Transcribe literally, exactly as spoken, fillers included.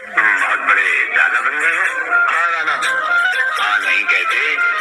तुम बहुत बड़े दादा बन गए हो। हाँ राणा, हाँ नहीं कहते